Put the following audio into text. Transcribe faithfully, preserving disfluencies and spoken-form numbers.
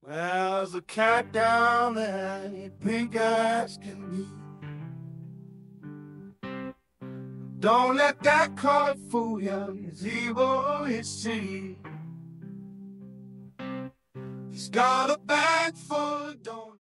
There's a cat down there, pink as can be. Don't let that color fool you, it's evil, it's cheap. He's got a bag full of don't